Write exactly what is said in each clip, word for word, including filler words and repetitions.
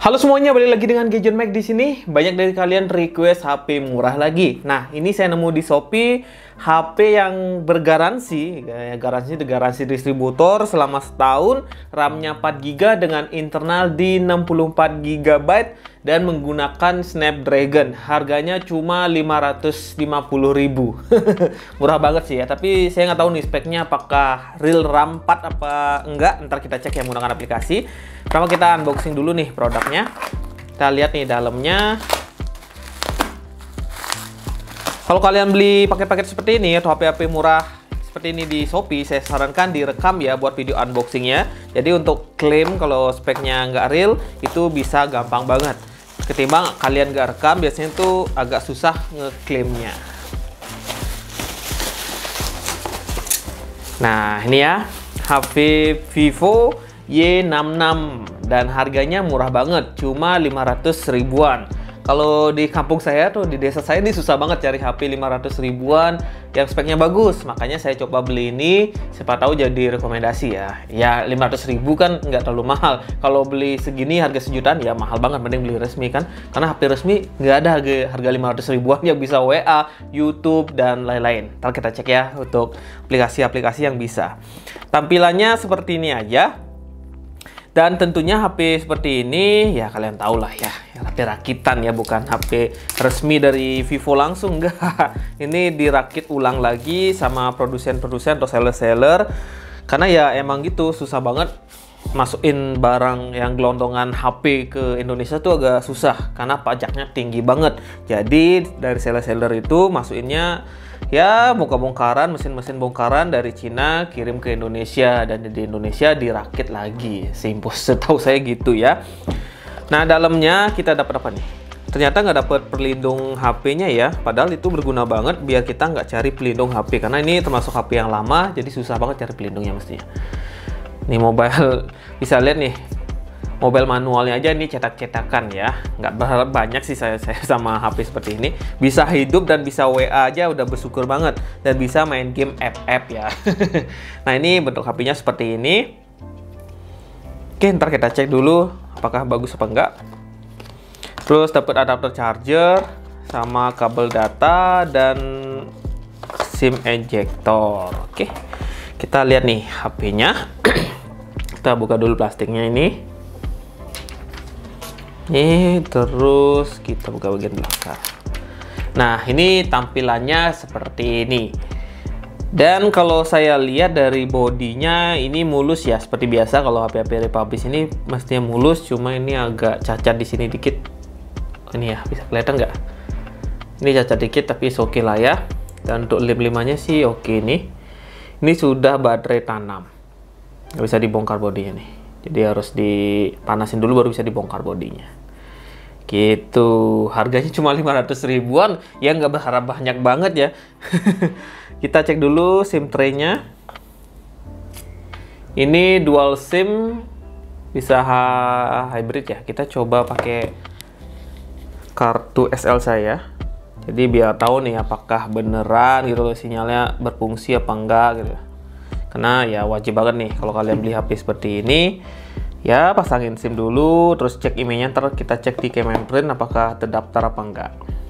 Halo semuanya, balik lagi dengan Gadget Mac di sini. Banyak dari kalian request H P murah lagi. Nah, ini saya nemu di Shopee H P yang bergaransi, ya, garansi garansi distributor selama setahun, RAM-nya empat giga dengan internal di enam puluh empat giga byte dan menggunakan Snapdragon. Harganya cuma lima ratus lima puluh ribu. Murah banget sih ya, tapi saya nggak tahu nih speknya apakah real RAM empat apa enggak. Ntar kita cek yang menggunakan aplikasi. Pertama kita unboxing dulu nih produknya. Kita lihat nih dalamnya. Kalau kalian beli paket-paket seperti ini atau H P-H P murah seperti ini di Shopee, saya sarankan direkam ya buat video unboxingnya. Jadi untuk klaim kalau speknya nggak real itu bisa gampang banget. Ketimbang kalian nggak rekam, biasanya tuh agak susah ngeklaimnya. Nah ini ya H P Vivo Y enam enam dan harganya murah banget, cuma lima ratus ribuan. Kalau di kampung saya tuh, di desa saya ini susah banget cari H P lima ratus ribuan yang speknya bagus. Makanya saya coba beli ini, siapa tahu jadi rekomendasi ya. Ya lima ratus ribu kan nggak terlalu mahal. Kalau beli segini harga sejutaan ya mahal banget, mending beli resmi kan. Karena H P resmi nggak ada harga, harga lima ratus ribuan yang bisa W A, YouTube, dan lain-lain. Ntar kita cek ya untuk aplikasi-aplikasi yang bisa. Tampilannya seperti ini aja. Dan tentunya H P seperti ini, ya kalian tahu lah ya, H P rakitan ya, bukan H P resmi dari Vivo langsung, enggak. Ini dirakit ulang lagi sama produsen-produsen atau seller-seller. Karena ya emang gitu, susah banget masukin barang yang gelondongan H P ke Indonesia tuh agak susah, karena pajaknya tinggi banget. Jadi dari seller-seller itu masukinnya ya bongkar-bongkaran, mesin-mesin bongkaran dari Cina kirim ke Indonesia, dan di Indonesia dirakit lagi. Simpel, setahu saya gitu ya. Nah dalamnya kita dapat apa nih? Ternyata nggak dapat pelindung H P-nya ya. Padahal itu berguna banget biar kita nggak cari pelindung H P, karena ini termasuk H P yang lama, jadi susah banget cari pelindungnya mestinya. Nih mobile, bisa lihat nih mobile manualnya aja ini cetak-cetakan ya. Nggak berharap banyak sih saya, saya sama H P seperti ini. Bisa hidup dan bisa W A aja udah bersyukur banget. Dan bisa main game app-app ya. Nah ini bentuk H P-nya seperti ini. Oke, ntar kita cek dulu apakah bagus apa enggak. Terus dapat adapter charger sama kabel data dan SIM ejector. Oke, kita lihat nih H P-nya. Kita buka dulu plastiknya ini. Nih, terus kita buka bagian belakang. Nah, ini tampilannya seperti ini. Dan kalau saya lihat dari bodinya ini mulus ya, seperti biasa kalau H P H P republish ini mestinya mulus, cuma ini agak cacat di sini dikit. Ini ya, bisa kelihatan nggak? Ini cacat dikit tapi oke okay lah ya. Dan untuk lem-lemannya sih oke okay nih. Ini sudah baterai tanam. Nggak bisa dibongkar bodinya nih. Jadi harus dipanasin dulu baru bisa dibongkar bodinya. Gitu. Harganya cuma lima ratus ribuan. Ya nggak berharap banyak banget ya. Kita cek dulu SIM tray-nya. Ini dual SIM. Bisa hybrid ya. Kita coba pakai kartu S L saya. Jadi biar tahu nih apakah beneran gitu loh sinyalnya berfungsi apa enggak gitu. Karena ya wajib banget nih kalau kalian beli H P seperti ini, ya pasangin SIM dulu, terus cek emailnya, ntar kita cek di Kemenprint apakah terdaftar apa enggak.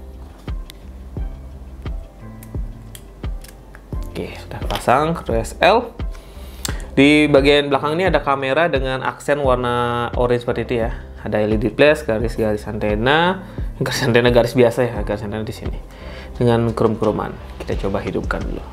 Oke, sudah pasang kartu S L. Di bagian belakang ini ada kamera dengan aksen warna orange seperti itu ya. Ada L E D flash, garis-garis antena, garis antena garis biasa ya, garis antena di sini. Dengan krom-kroman. Kita coba hidupkan dulu.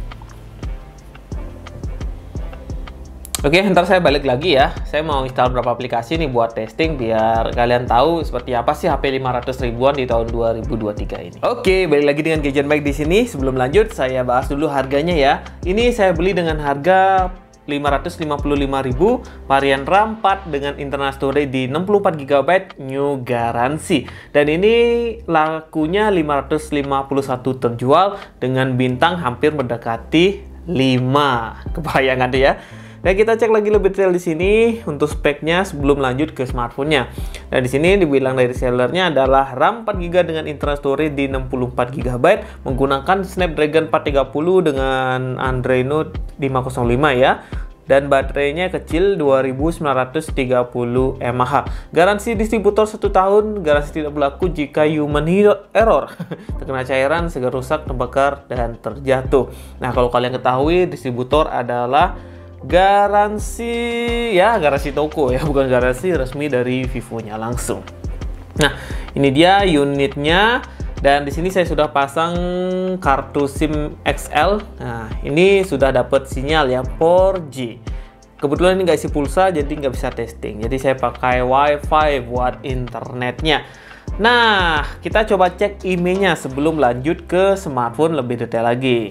Oke, ntar saya balik lagi ya. Saya mau install beberapa aplikasi nih buat testing biar kalian tahu seperti apa sih H P lima ratus ribuan di tahun dua ribu dua puluh tiga ini. Oke, balik lagi dengan Gadget Mac di sini. Sebelum lanjut, saya bahas dulu harganya ya. Ini saya beli dengan harga lima ratus lima puluh lima ribu, varian RAM empat dengan internal storage di enam puluh empat giga byte, new garansi. Dan ini lakunya lima ratus lima puluh satu terjual dengan bintang hampir mendekati lima. Kebayangan deh ya. Nah, kita cek lagi lebih detail di sini untuk speknya sebelum lanjut ke smartphone-nya. Nah, di sini dibilang dari sellernya adalah RAM empat giga dengan internal storage di enam puluh empat giga byte menggunakan Snapdragon empat tiga nol dengan Adreno lima nol lima ya. dan baterainya kecil dua ribu sembilan ratus tiga puluh mAh. Garansi distributor satu tahun, garansi tidak berlaku jika human error, terkena cairan, segera rusak, terbakar, dan terjatuh. Nah, kalau kalian ketahui, distributor adalah garansi, ya garansi toko ya, bukan garansi resmi dari Vivo-nya langsung. Nah, ini dia unitnya. Dan di sini saya sudah pasang kartu SIM X L. Nah, ini sudah dapat sinyal ya empat G. Kebetulan ini nggak isi pulsa, jadi nggak bisa testing. Jadi saya pakai WiFi buat internetnya. Nah, kita coba cek I M E I-nya sebelum lanjut ke smartphone lebih detail lagi.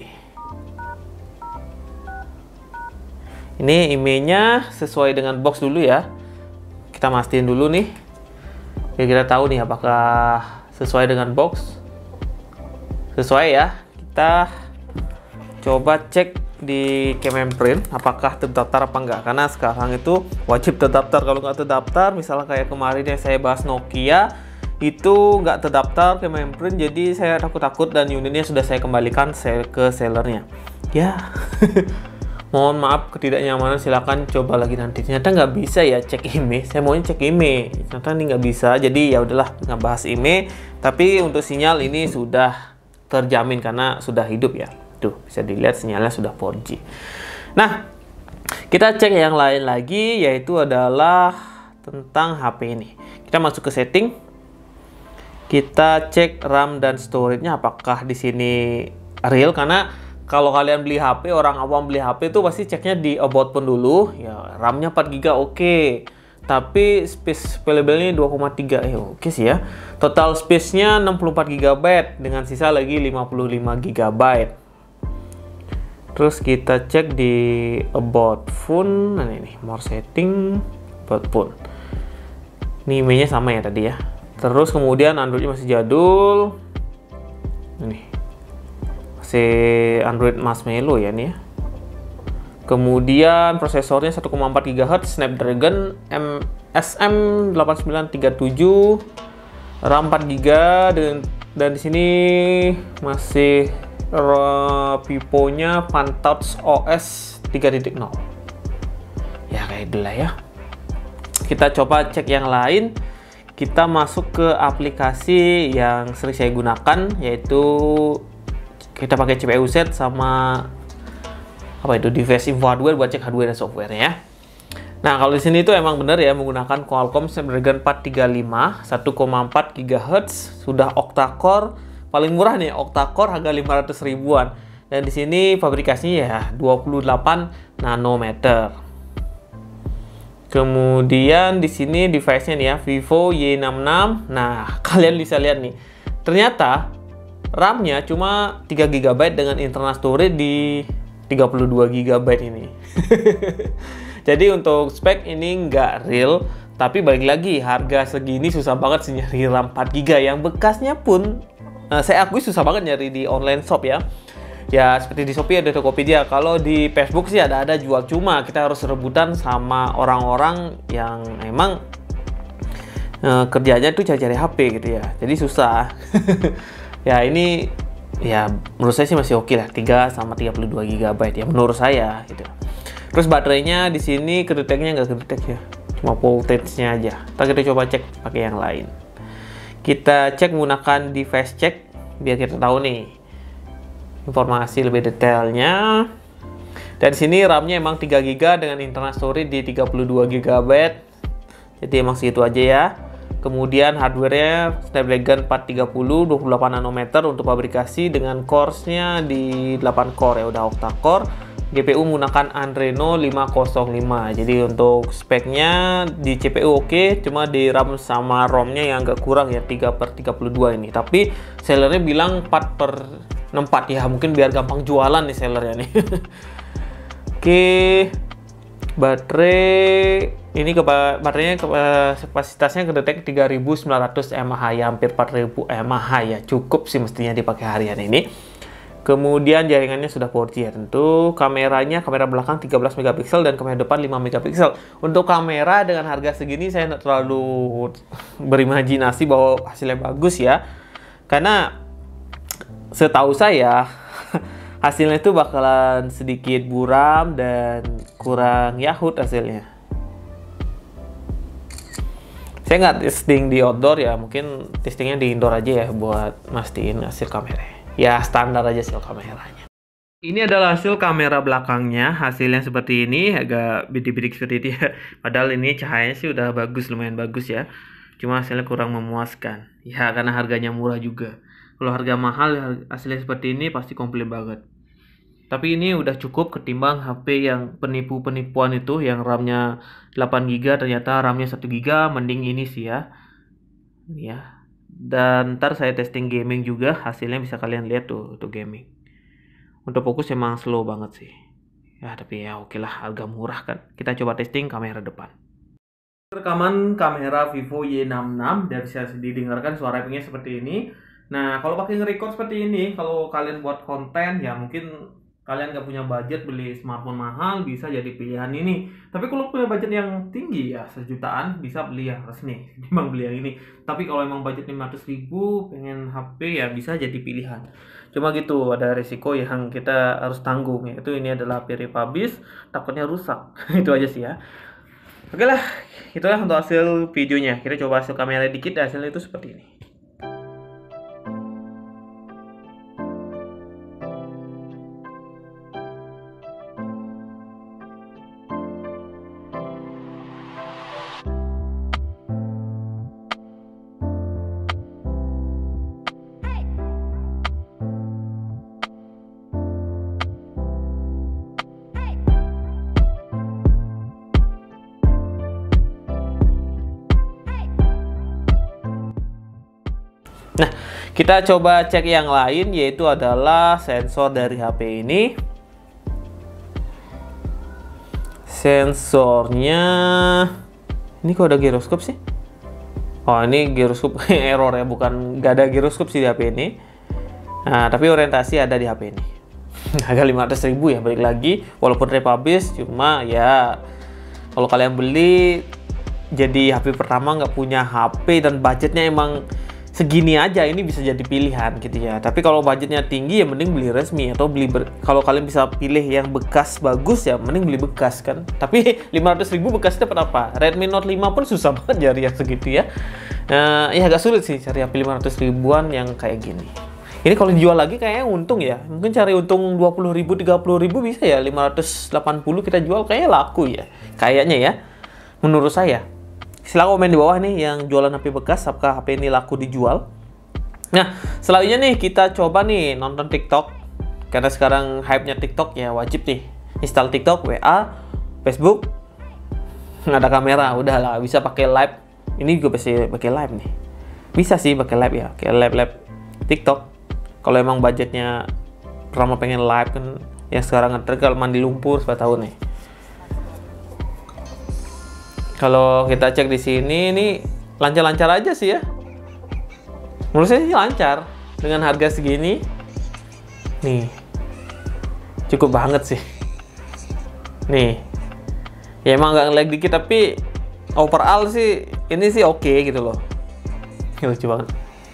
Ini I M E I-nya sesuai dengan box dulu ya. Kita mastiin dulu nih. Biar kita tahu nih apakah sesuai dengan box. Sesuai ya. Kita coba cek di Kemenprint apakah terdaftar apa enggak, karena sekarang itu wajib terdaftar. Kalau nggak terdaftar, misalnya kayak kemarin yang saya bahas Nokia itu nggak terdaftar Kemenprint, jadi saya takut-takut dan unitnya sudah saya kembalikan ke sellernya ya. Mohon maaf ketidaknyamanan, silakan coba lagi nanti. Ternyata nggak bisa ya cek I M E I. Saya maunya cek I M E I, ternyata ini nggak bisa. Jadi ya udahlah, nggak bahas I M E I. Tapi untuk sinyal ini sudah terjamin karena sudah hidup ya. Tuh bisa dilihat sinyalnya sudah empat G. Nah, kita cek yang lain lagi, yaitu adalah tentang H P ini. Kita masuk ke setting. Kita cek RAM dan storage-nya apakah di sini real, karena kalau kalian beli H P, orang awam beli H P itu pasti ceknya di about phone dulu. Ya, RAM-nya empat giga oke. Okay. Tapi space available-nya dua koma tiga. Eh, oke okay sih ya. Total space-nya enam puluh empat giga byte dengan sisa lagi lima puluh lima giga byte. Terus kita cek di about phone. Nah, ini more setting about phone. Ini I M E I-nya sama ya tadi ya. Terus kemudian Android-nya masih jadul. Ini masih Android Marshmallow ya nih ya. Kemudian prosesornya satu koma empat gigahertz Snapdragon S M delapan sembilan tiga tujuh, RAM empat giga, dan dan di sini masih uh, Vivo-nya Pantouch O S tiga titik nol. Ya kayak dulu ya. Kita coba cek yang lain. Kita masuk ke aplikasi yang sering saya gunakan, yaitu kita pakai C P U set sama apa itu device info hardware buat cek hardware dan software ya. Nah, kalau di sini itu emang benar ya menggunakan Qualcomm Snapdragon empat tiga lima satu koma empat gigahertz, sudah octa-core, paling murah nih octa-core harga lima ratus ribuan. Dan di sini pabrikasinya ya dua puluh delapan nanometer. Kemudian di sini device-nya nih ya Vivo Y enam enam. Nah, kalian bisa lihat nih. Ternyata RAM-nya cuma tiga giga byte dengan internal storage di tiga puluh dua giga byte ini. Jadi untuk spek ini nggak real, tapi balik lagi harga segini susah banget sih nyari RAM empat giga. Yang bekasnya pun uh, saya akui susah banget nyari di online shop ya. Ya seperti di Shopee ada Tokopedia, kalau di Facebook sih ada-ada jual, cuma kita harus rebutan sama orang-orang yang emang uh, kerjanya tuh cari-cari H P gitu ya. Jadi susah. Ya ini ya menurut saya sih masih oke lah, tiga sama tiga puluh dua giga byte ya menurut saya gitu. Terus baterainya di sini kedeteknya nggak kedetek ya, cuma voltage-nya aja. Ntar kita coba cek pakai yang lain. Kita cek menggunakan device check biar kita tahu nih informasi lebih detailnya. Dan di sini RAM-nya emang tiga giga dengan internal storage di tiga puluh dua giga byte. Jadi emang segitu aja ya. Kemudian hardware-nya Snapdragon empat tiga nol dua puluh delapan nanometer untuk pabrikasi dengan core-nya di delapan core ya, udah octa-core. G P U menggunakan Adreno lima nol lima. Jadi untuk speknya di C P U oke, cuma di RAM sama ROM-nya yang agak kurang ya, tiga per tiga puluh dua ini. Tapi sellernya bilang empat per enam puluh empat ya, mungkin biar gampang jualan nih sellernya nih. Oke. Baterai ini ke baterainya kapasitasnya kedetek tiga ribu sembilan ratus mAh ya, hampir empat ribu mAh ya, cukup sih mestinya dipakai harian ini. Kemudian jaringannya sudah empat G ya tentu. Kameranya kamera belakang tiga belas megapiksel dan kamera depan lima megapiksel. Untuk kamera dengan harga segini saya tidak terlalu berimajinasi bahwa hasilnya bagus ya, karena setahu saya hasilnya itu bakalan sedikit buram dan kurang yahut hasilnya. Saya nggak testing di outdoor ya, mungkin testingnya di indoor aja ya buat mastiin hasil kamera. Ya standar aja hasil kameranya. Ini adalah hasil kamera belakangnya, hasilnya seperti ini, agak bidik-bidik seperti itu ya. Padahal ini cahayanya sih udah bagus, lumayan bagus ya. Cuma hasilnya kurang memuaskan. Ya karena harganya murah juga. Kalau harga mahal hasilnya seperti ini pasti komplain banget. Tapi ini udah cukup ketimbang H P yang penipu-penipuan itu yang RAM-nya delapan giga ternyata RAM-nya satu giga, mending ini sih ya. Ini ya. Dan ntar saya testing gaming juga, hasilnya bisa kalian lihat tuh untuk gaming. Untuk fokus emang slow banget sih. Ya tapi ya oke lah, harga murah kan. Kita coba testing kamera depan. Rekaman kamera Vivo Y enam enam dan bisa didengarkan suara pingnya seperti ini. Nah, kalau pakai nge-record seperti ini, kalau kalian buat konten, ya mungkin kalian nggak punya budget beli smartphone mahal, bisa jadi pilihan ini. Tapi kalau punya budget yang tinggi, ya sejutaan, bisa beli yang resmi, memang beli yang ini. Tapi kalau emang budget lima ratus ribu, pengen H P, ya bisa jadi pilihan. Cuma gitu, ada resiko yang kita harus tanggung, yaitu ini adalah H P republish, takutnya rusak. Itu aja sih ya. Oke lah, itulah untuk hasil videonya. Kita coba hasil kamera dikit, hasilnya itu seperti ini. Nah, kita coba cek yang lain, yaitu adalah sensor dari H P ini. Sensornya ini kok ada giroskop sih? Oh, ini giroskop error ya, bukan nggak ada giroskop sih di H P ini. Nah, tapi orientasi ada di H P ini. Harga lima ratus ribu ya, balik lagi. Walaupun republish, cuma ya kalau kalian beli jadi H P pertama nggak punya H P dan budgetnya emang segini aja, ini bisa jadi pilihan gitu ya. Tapi kalau budgetnya tinggi ya mending beli resmi, atau beli kalau kalian bisa pilih yang bekas bagus ya mending beli bekas kan. Tapi lima ratus ribu bekas dapat apa? Redmi Note lima pun susah banget cari yang segitu ya. Nah, ya agak sulit sih cari H P lima ratus ribuan yang kayak gini. Ini kalau dijual lagi kayaknya untung ya. Mungkin cari untung dua puluh ribu, tiga puluh ribu bisa ya. lima ratus delapan puluh kita jual kayaknya laku ya. Kayaknya ya. Menurut saya. Silahkan komen di bawah nih yang jualan H P bekas, apakah H P ini laku dijual. Nah, selanjutnya nih kita coba nih nonton TikTok. Karena sekarang hype-nya TikTok ya, wajib nih install TikTok, W A, Facebook. Nggak ada kamera, udahlah bisa pakai live. Ini juga bisa pakai live nih. Bisa sih pakai live ya, kayak live-live TikTok. Kalau emang budgetnya pertama pengen live kan, yang sekarang ngetrend kalau mandi lumpur, siapa tahu nih. Kalau kita cek di sini, ini lancar-lancar aja sih ya. Menurut saya sih lancar. Dengan harga segini, nih, cukup banget sih. Nih, ya emang nggak lag dikit, tapi overall sih, ini sih oke okay, gitu loh. Lucu banget.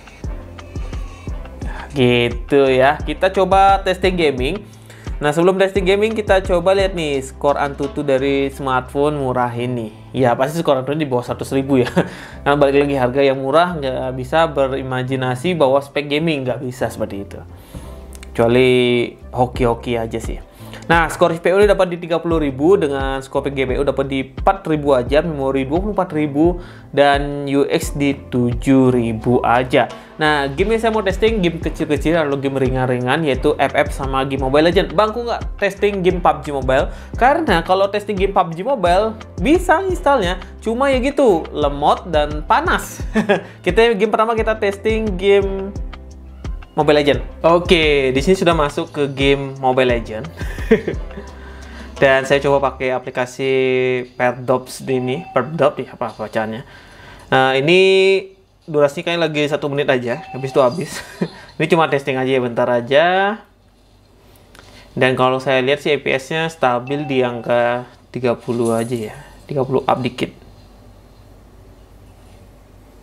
Gitu ya, kita coba testing gaming. Nah, sebelum testing gaming, kita coba lihat nih skor Antutu dari smartphone murah ini. Ya, pasti skor Antutu di bawah seratus ribu ya. Karena balik lagi harga yang murah, nggak bisa berimajinasi bahwa spek gaming, nggak bisa seperti itu. Kecuali hoki-hoki aja sih. Nah, skor C P U dapat di tiga puluh ribu, dengan skor G P U dapat di empat ribu aja, memori dua puluh empat ribu, dan U X di tujuh ribu aja. Nah, game yang saya mau testing game kecil-kecil atau game ringan-ringan, yaitu F F sama game Mobile Legends. Bang, kok nggak testing game P U B G Mobile? Karena kalau testing game P U B G Mobile bisa installnya, cuma ya gitu, lemot dan panas. Kita game pertama kita testing game Mobile Legends. Oke, di sini sudah masuk ke game Mobile Legends. Dan saya coba pakai aplikasi Perdops ini, Perdops ya, apa bacaannya. Nah, ini durasinya kayaknya lagi satu menit aja, habis itu habis. Ini cuma testing aja ya, bentar aja. Dan kalau saya lihat sih F P S-nya stabil di angka tiga puluh aja ya, tiga puluh up dikit.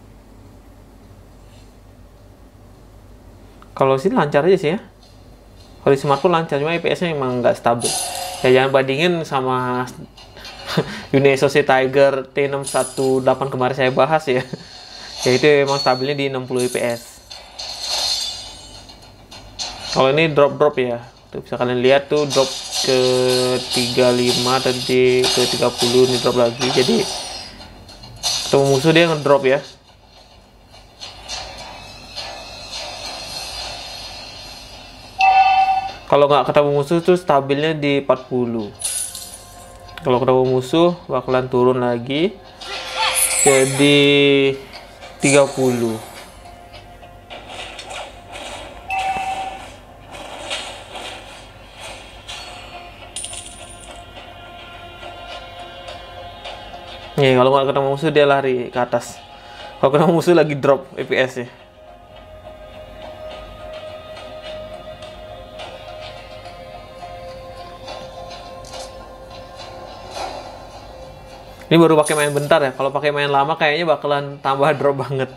Kalau sih lancar aja sih ya. Kalau di smartphone lancar, cuma F P S-nya emang nggak stabil. Ya jangan bandingin sama Unit S O C Tiger T enam satu delapan kemarin saya bahas ya. Ya itu emang stabilnya di enam puluh F P S. Kalau ini drop-drop ya. Tuh bisa kalian lihat tuh drop ke tiga puluh lima, tadi ke tiga puluh, ini drop lagi. Jadi ketemu musuh dia ngedrop ya. Kalau nggak ketemu musuh tuh stabilnya di empat puluh. Kalau ketemu musuh bakalan turun lagi jadi tiga puluh. Nih, kalau nggak ketemu musuh dia lari ke atas. Kalau ketemu musuh lagi drop F P S-nya. Ini baru pakai main bentar ya. Kalau pakai main lama kayaknya bakalan tambah drop banget.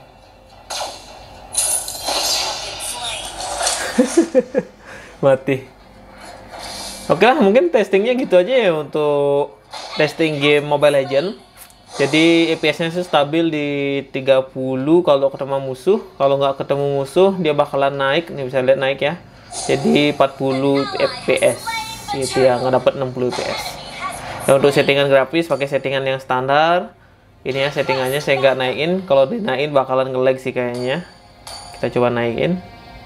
Mati. Oke lah, mungkin testingnya gitu aja ya untuk testing game Mobile Legends. Jadi F P S-nya sih stabil di tiga puluh kalau ketemu musuh. Kalau nggak ketemu musuh dia bakalan naik. Nih bisa lihat naik ya. Jadi empat puluh F P S. Gitu ya, nggak dapat enam puluh F P S. Nah, untuk settingan grafis pakai settingan yang standar. Ini ya settingannya saya nggak naikin. Kalau dinaikin bakalan nge-lag sih kayaknya. Kita coba naikin.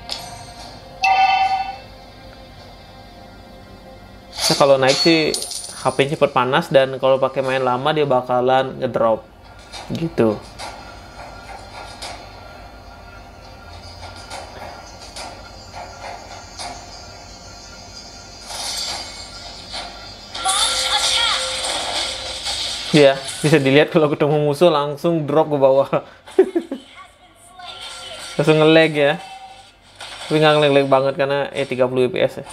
Nah, kalau naik sih H P cepet panas, dan kalau pakai main lama dia bakalan ngedrop gitu. Ya, bisa dilihat kalau ketemu musuh langsung drop ke bawah. Langsung nge-lag ya. Tapi nggak nge-lag banget karena eh tiga puluh F P S ya.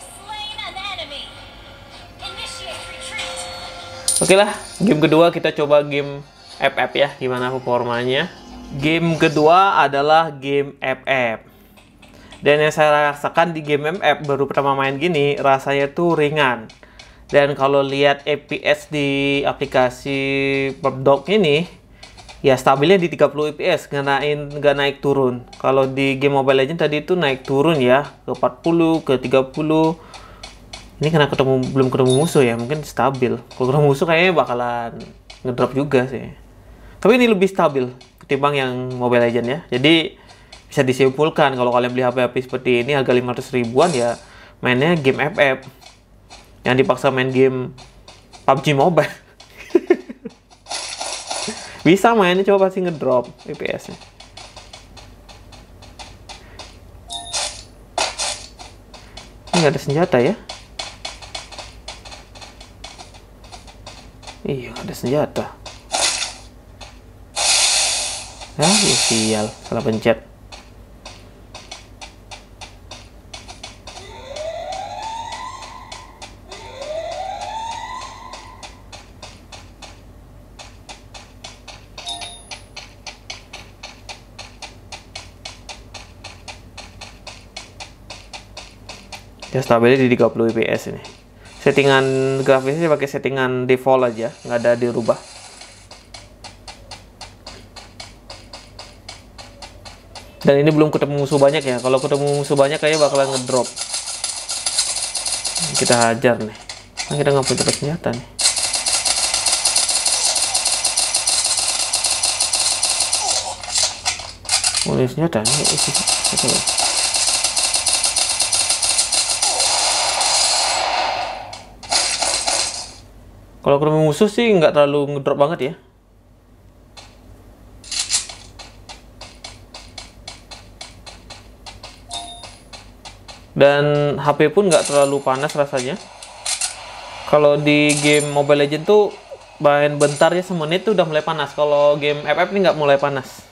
Oke lah, game kedua kita coba game F F ya, gimana performanya. Game kedua adalah game F F. Dan yang saya rasakan di game F F baru pertama main gini, rasanya tuh ringan. Dan kalau lihat F P S di aplikasi Pubdog ini, ya stabilnya di tiga puluh F P S, nggak naik, nggak naik turun. Kalau di game Mobile Legends tadi itu naik turun ya, ke empat puluh, ke tiga puluh. Ini karena ketemu belum ketemu musuh ya, mungkin stabil. Kalau ketemu musuh kayaknya bakalan ngedrop juga sih. Tapi ini lebih stabil ketimbang yang Mobile Legends ya. Jadi bisa disimpulkan kalau kalian beli H P H P seperti ini harga lima ratus ribuan ya, mainnya game F F. Yang dipaksa main game P U B G Mobile. Bisa mainnya, coba pasti ngedrop F P S-nya. Ini nggak ada senjata ya? Iya, nggak ada senjata. Ah, ya sial, salah pencet. Ya stabilnya di tiga puluh F P S ini. Settingan grafisnya pakai settingan default aja, nggak ada dirubah. Dan ini belum ketemu musuh banyak ya. Kalau ketemu musuh banyak kayaknya bakalan ngedrop. Kita hajar nih. Nah, kita nggak punya dapat senjata nih. Oh, ini senjata nih. Isi, isi. Kalau ketemu musuh sih nggak terlalu ngedrop banget ya. Dan H P pun nggak terlalu panas rasanya. Kalau di game Mobile Legends tuh main bentar ya, semenit tuh udah mulai panas. Kalau game F F ini nggak mulai panas.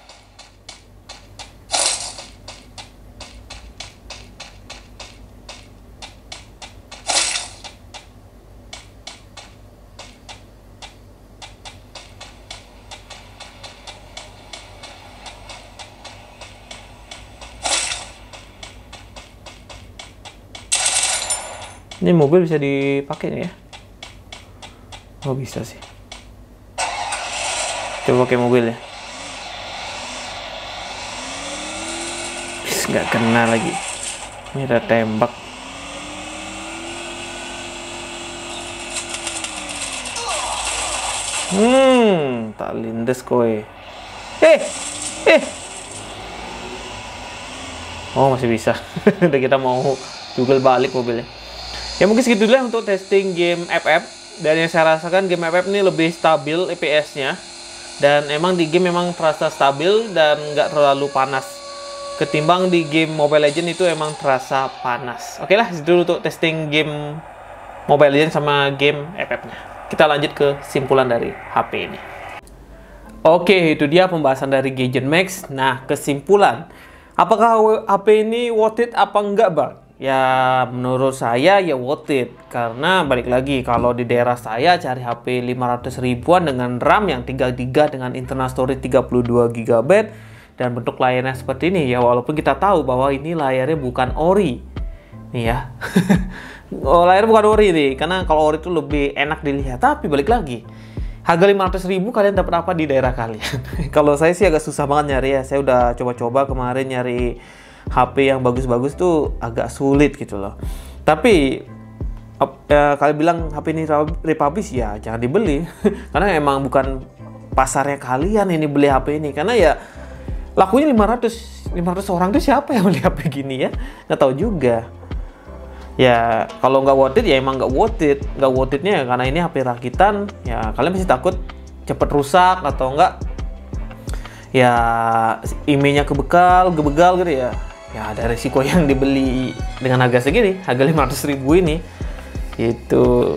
Ini mobil bisa dipakai nggak ya? Oh bisa sih. Coba pakai mobil ya. Bis, nggak kena lagi. Ini ada tembak. Hmm, tak lindes kowe. Eh, eh. Oh masih bisa. Udah kita mau jugel balik mobilnya. Ya mungkin segitu dulu ya untuk testing game F F. Dan yang saya rasakan game F F ini lebih stabil F P S-nya. Dan emang di game memang terasa stabil dan nggak terlalu panas. Ketimbang di game Mobile Legends itu emang terasa panas. Oke lah, segitu dulu untuk testing game Mobile Legends sama game F F-nya. Kita lanjut ke simpulan dari H P ini. Oke, itu dia pembahasan dari Gadget Max. Nah, kesimpulan. Apakah H P ini worth it apa enggak, Bang? Ya menurut saya ya worth it, karena balik lagi kalau di daerah saya cari H P lima ratus ribuan dengan RAM yang tiga giga dengan internal storage tiga puluh dua giga byte dan bentuk layarnya seperti ini ya, walaupun kita tahu bahwa ini layarnya bukan ori nih ya. Oh, layarnya bukan ori nih, karena kalau ori itu lebih enak dilihat, tapi balik lagi harga lima ratus ribu kalian dapat apa di daerah kalian? Kalau saya sih agak susah banget nyari ya, saya udah coba-coba kemarin nyari H P yang bagus-bagus tuh agak sulit gitu loh. Tapi ya, kalian bilang H P ini republish ya jangan dibeli. Karena emang bukan pasarnya kalian ini beli H P ini. Karena ya lakunya lima ratus orang tuh siapa yang beli H P gini ya? Nggak tahu juga. Ya kalau nggak worth it ya emang nggak worth it. Nggak worth itnya ya karena ini H P rakitan. Ya kalian pasti takut cepet rusak atau enggak ya emailnya kebekal, kebegal gitu ya. Ya ada resiko yang dibeli dengan harga segini, harga lima ratus ribu ini. Itu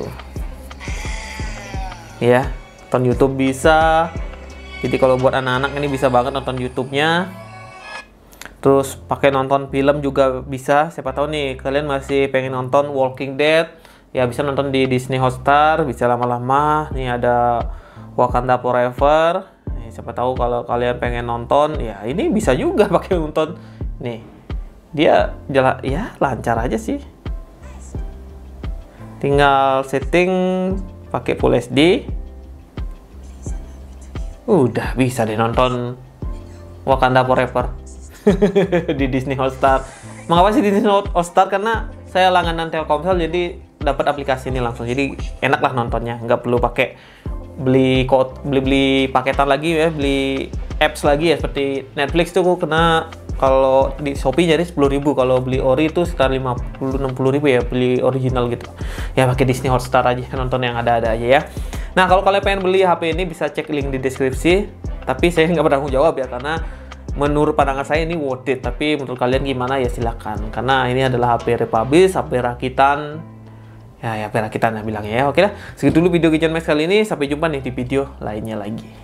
ya, nonton YouTube bisa. Jadi kalau buat anak-anak ini bisa banget nonton YouTube-nya. Terus pakai nonton film juga bisa. Siapa tahu nih kalian masih pengen nonton Walking Dead, ya bisa nonton di Disney Hotstar, bisa lama-lama. Nih ada Wakanda Forever. Nih, siapa tahu kalau kalian pengen nonton, ya ini bisa juga pakai nonton. Nih dia jalan ya lancar aja sih, tinggal setting pakai Full H D udah bisa deh nonton Wakanda Forever di Disney Hotstar. Mengapa sih Disney Hotstar? Karena saya langganan Telkomsel jadi dapat aplikasi ini langsung, jadi enak lah nontonnya, nggak perlu pakai beli beli beli paketan lagi ya, beli apps lagi ya seperti Netflix tuh kena. Kalau di Shopee jadi sepuluh ribu, kalau beli ori itu sekitar lima puluh enam puluh ribu ya, beli original gitu. Ya pakai Disney Hotstar aja, nonton yang ada-ada aja ya. Nah, kalau kalian pengen beli H P ini bisa cek link di deskripsi. Tapi saya nggak bertanggung jawab ya, karena menurut pandangan saya ini worth it. Tapi menurut kalian gimana ya silakan. Karena ini adalah H P republish, H P rakitan. Ya, ya H P rakitan ya bilangnya ya. Oke lah, segitu dulu video Gadget Max kali ini. Sampai jumpa nih di video lainnya lagi.